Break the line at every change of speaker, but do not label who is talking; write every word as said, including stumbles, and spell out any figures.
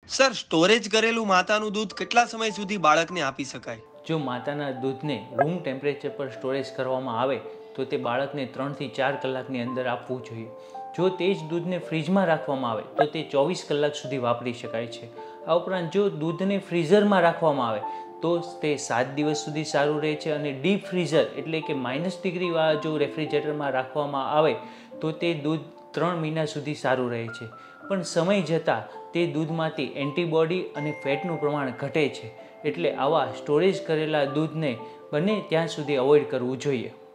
Sir, storage કરેલું માતાનું દૂધ કેટલા સમય સુધી બાળકને આપી શકાય?
જો માતાના દૂધને રૂમ ટેમ્પરેચર પર સ્ટોરેજ કરવામાં આવે તો તે બાળકને ત્રણથી ચાર કલાકની અંદર આપવું જોઈએ. જો તે જ દૂધને ફ્રીજમાં રાખવામાં આવે તો તે ચોવીસ કલાક સુધી વાપરી શકાય છે. આ ઉપરાંત જો દૂધને ફ્રીઝરમાં રાખવામાં આવે તો તે સાત દિવસ સુધી સારું રહે છે અને ડીપ ફ્રીઝર એટલે કે માઇનસ ડિગ્રીવાળા જો રેફ્રિજરેટરમાં રાખવામાં આવે તો તે દૂધ ત્રણ મહિના સુધી સારું રહે છે. પણ સમય જતાં તે દૂધમાંથી એન્ટીબોડી અને ફેટનું પ્રમાણ ઘટે છે. એટલે આવા સ્ટોરેજ કરેલા દૂધને બને ત્યાં સુધી અવોઇડ કરવું જોઈએ.